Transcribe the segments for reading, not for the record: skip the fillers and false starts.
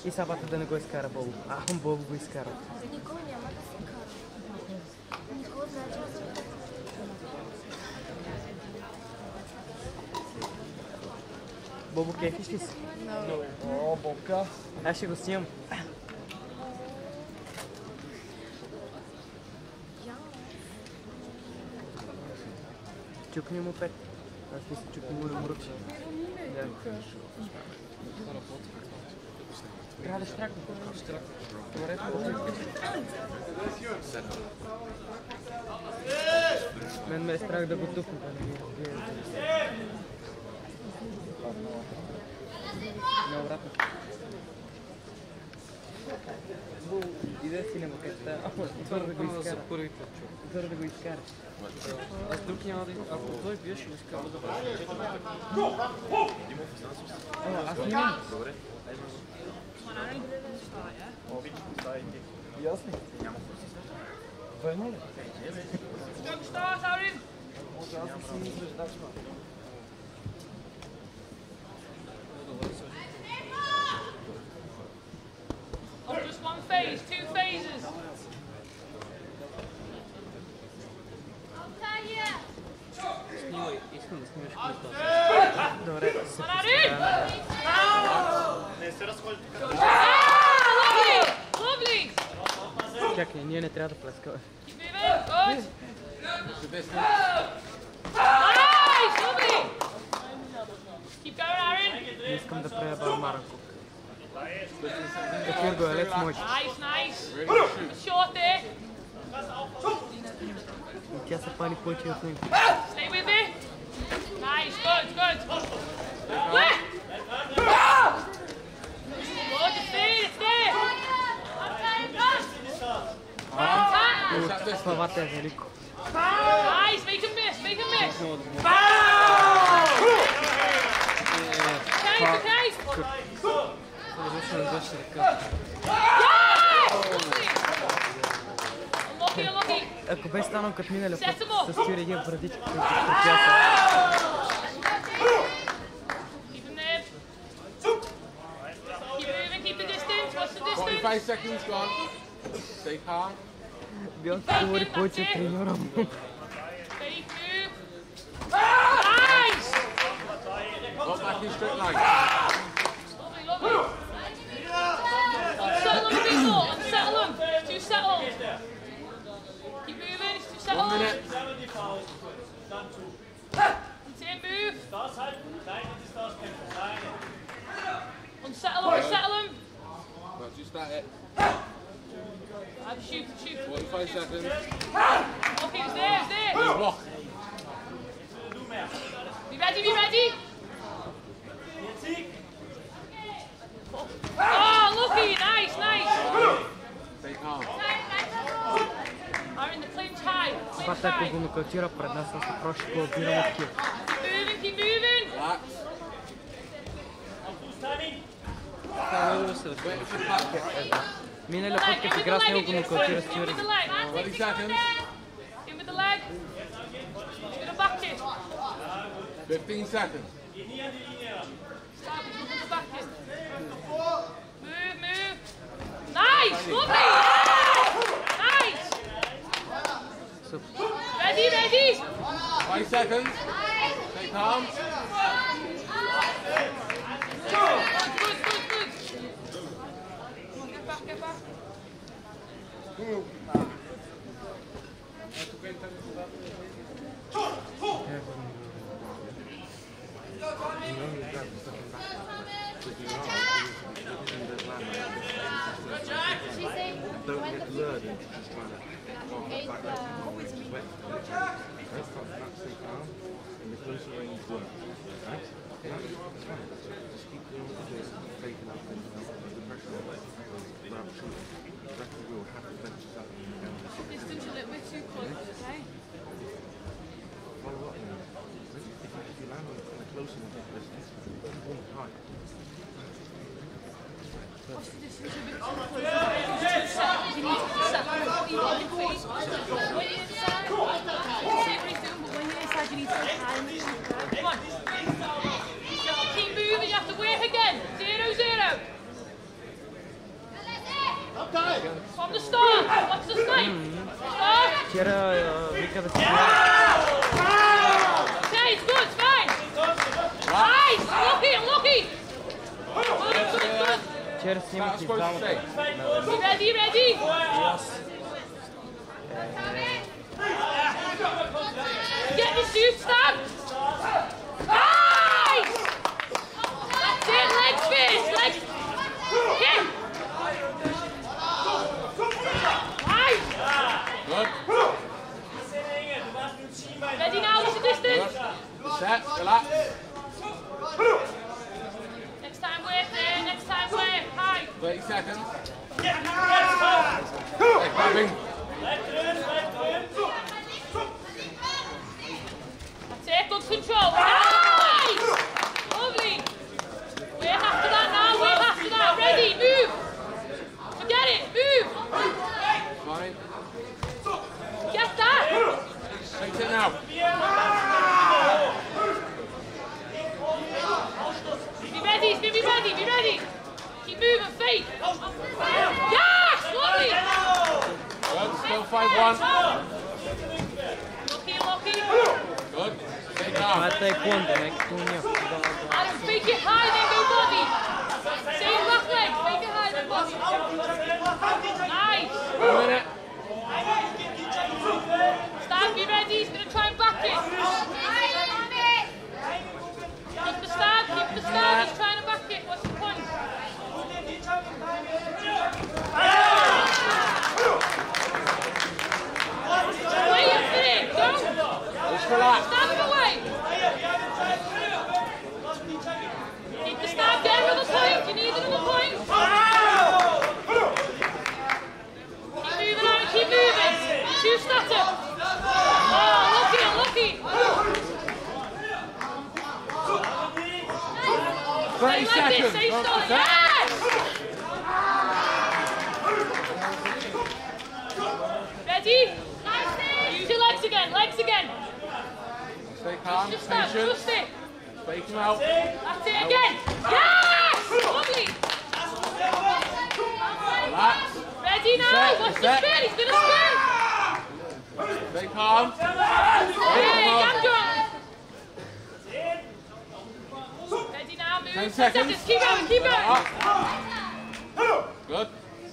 И сабата да не го изкара Бобо. Бобо го изкара. Никога няма да се кара. Никога знае, че аз съм... Бобо, кефиш ли си? О, Бобка. Аз ще го снимам. Чукни му пет. Аз мисля, чукни му ръмръче. Трябва да штракна. Добре, мен ме е страх да го тупна. Не, обратно. Иде си на макета. Твърде го изкара. Твърде го изкара. Аз друг няма да... Ако той бие, ще го изкара да бъде. Аз не имам. Добре. Ясно. Върна ли? Може аз да си мисля, да сме. Oh, just one phase, 2 phases. Снимай, искам да снимаш клипа. Добре, се Не се разходи така. Lovely! Чакай, ние не трябва да плескаме. Keep moving, good. Nice, lovely! Keep going, Aaron. Не искам да преба Маранко. Такъв го е, let's мочи. Nice, nice. Short there. И тя се пали повече от него. Stay with me. Nice, good, good. Good, it's there, it's there. Славата е велико. Nice, make him miss, make him miss. Okay, okay. Unlucky, unlucky. Ако бе станал като миналия път с тюрегия брадичка, Keep him there. Keep moving, keep the distance. What's the distance? 45 seconds gone. Stay calm. Бил се говори повече от треньора му. Fake move. Nice! Got back in straight line. Lovely, lovely. Unsettle them, people. Unsettle them. It's too settled. Keep moving. It's too settled. 1 minute. Continue move. Unsettle them. Unsettle them. Right, just that it. Shoot, shoot. 45 seconds. Okay, it's there, it's there. Block. Be ready, be ready. Oh, lucky, nice, nice. Stay calm. Are in the clinch high. Бата ако го нокаутира пред нас, аз се проще го отбирам от кил. Keep moving, keep moving. Relax. Миналия път като игра с него го нокаутира с тюреги. 20 seconds. In with the leg. With a back kick. 15 seconds. Start with the back kick. Move, move. Nice, lovely. Nice. Ready, ready. 5 seconds. Stay calm. Good, good, good, good. Get back, get back. Don't get lured into just trying to back up and always sweat. Let's stop that, stay calm, and the closer range work. Right? That's fine. Just keep doing what you're doing, taking up and the pressure on it. Grab shoot. The referee will have to bench that and Distance a little bit too close, okay? follow up now. If you land on the close enough distance, one high. What's the distance a bit too close? You need to set what you want your feet. When you're inside, see what he's doing, but when you're inside, you need to go high. Come on. Keep moving, you have to work again. 0-0. From the start. What's the snake? Start. C'era mica da Okay, it's good, it's fine. Nice, lucky, lucky. Good, good, good. C'era snimati tamo. Ready, ready? Yes. Get the shoot, stop. Nice! That's it, legs first, legs. Kick. Nice. Good. Ready now, what's the distance? Set, relax. Next time work there, next time work. High. 30 seconds. Hey, grabbing. That's it, good control. Nice! Lovely. Work after that now, work after that. Ready, move. Forget it, move. Fine. Get that. Take it now. Be ready, be ready, be ready. Keep moving, feet. Yes, lovely. Good, still 5-1. Lucky, lucky. Good. Stay calm. Mata e punta, né? Que punha. Adam, fake it high, then go body. Same back leg, fake it high, then body. Nice. 1 minute. Stab, be ready, he's going to try and back it. Keep the stab, he's trying to back it. What's the point? Waiting for it, go. Just relax. Stab him away. Keep the stab, get another point. You need another point. Keep moving on, keep moving. Shoot starter. Oh, lucky, lucky. 30 seconds. Stay Don't still. set. Yes! Ready? Use your legs again, legs again. Stay calm. Just stand, Patient. trust it. Fake him out. That's it again. Yes! Lovely. Relax. Ready now? Set, Watch the set. spin, he's going to spin. Stay calm. Hey, damn good. Ready now, move. 10 seconds. Keep going, keep going. Up. Good.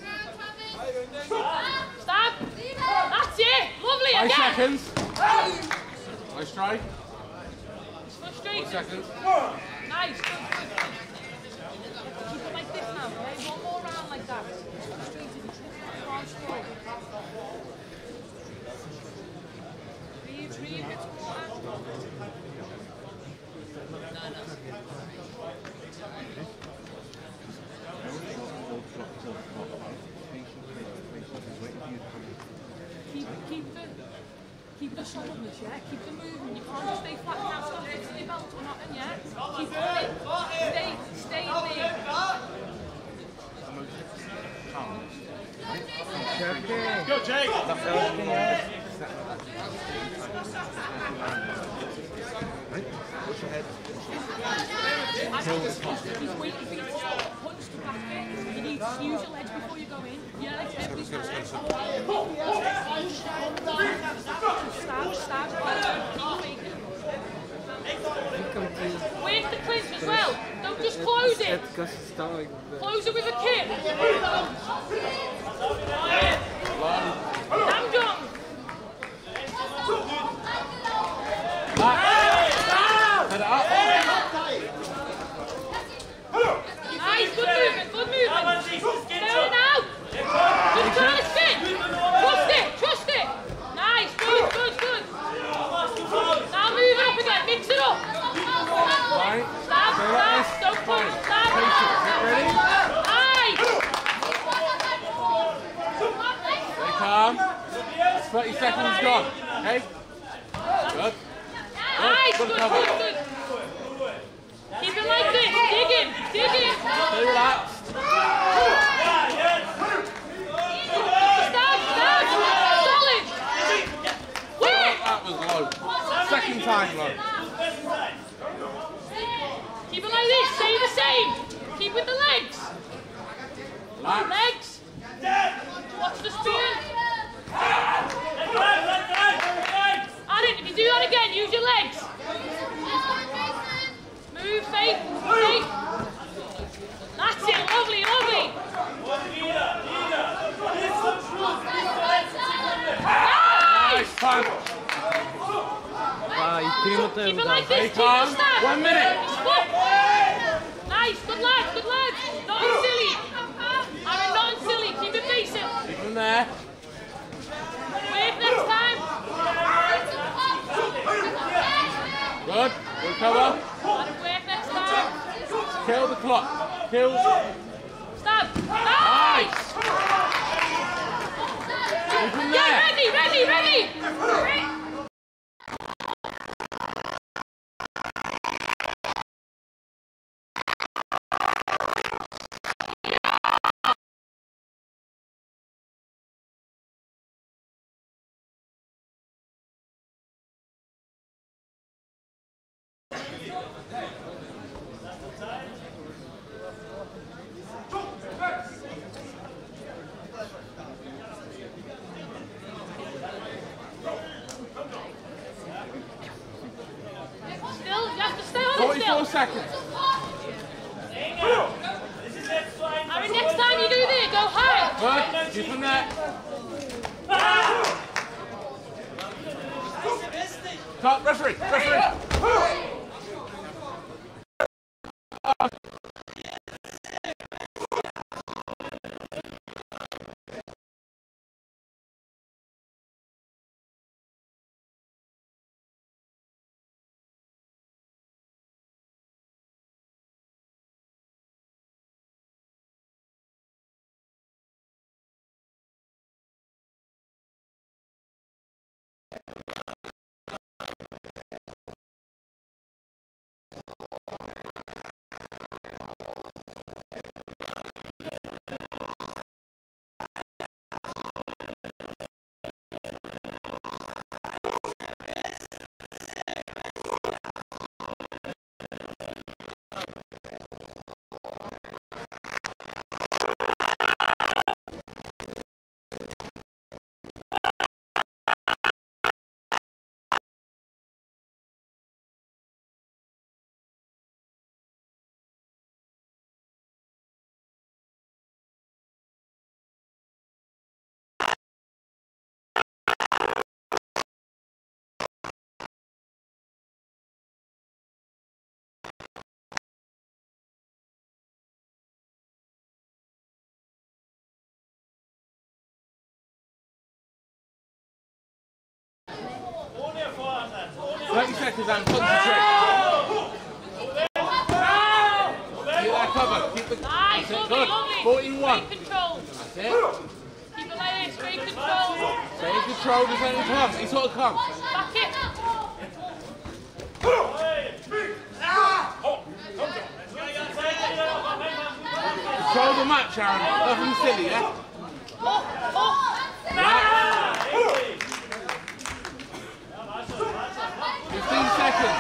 Stop. That's it. Lovely 5 again. seconds. Nice try. It's frustrating. 4 seconds. Nice. Good, good, good. Keep it like this now, okay? One more round like that. It's frustrating. You can't score. Three hits quarter. Keep the solidness, yeah? Keep the movement. You can't just stay flat. You can't stop fixing your belt or nothing, yeah? Keep going. Stay in there. Go, Jake! Push ahead. He's waiting for you to stop. Punch the back bit. You need to use your legs before you go in. Yeah, like every time. Stab. Where's the clinch as well? Don't just close it. Close it with a kick. Damn done. Head it up. Nice, good movement, good movement. Stay on now. Just try to spin. Trust it. Nice, good. Now move it up again, mix it up. Fine. Stab, don't push, stab. Patient. Get ready. Nice. Stay calm. 30 seconds gone. Okay? Good. Nice, Good good. Keep it like this, dig in. Stay relaxed. Stab, solid. Wait. That was low. Second time low. Keep it like this, stay the same. Keep with the legs. Relax. Legs. Watch the spear. Aaron, if you do that again, use your legs. Move, Faith. Faith. That's it. Lovely, lovely. Nice fun. Keep it like this. Keep Calm. it stand. 1 minute. Nice. Good lads. Good lads. Not silly. Aaron, not silly. Keep it decent. Keep them there. Wait next time. Good. Good cover. Aaron, wait next time. Kill the clock. Kill. Stab. Nice. Keep them there. Yeah, ready, ready, ready. Still, you have to stay on it 44 still. seconds. Aaron, next time you do this, go high. Good. Keep them there. Cut. Referee. Referee. Seconds and concentrate. Keep that cover. Keep the. Nice, lovely, good. lovely. 41. Straight control. That's it. Keep it like this, straight control. Stay in control. Just let him come. He sort of comes. Back it. Control the match, Aaron. Nothing silly, yeah? Up, up. Right. 15 seconds.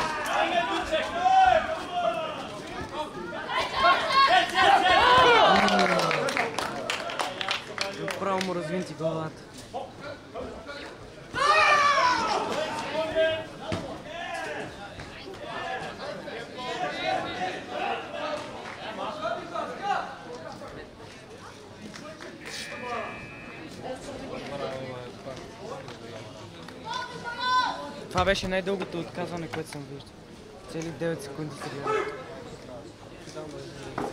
Право му развинти главата. Това беше най-дългото отказване, което съм виждал. Цели 9 секунди се гледа.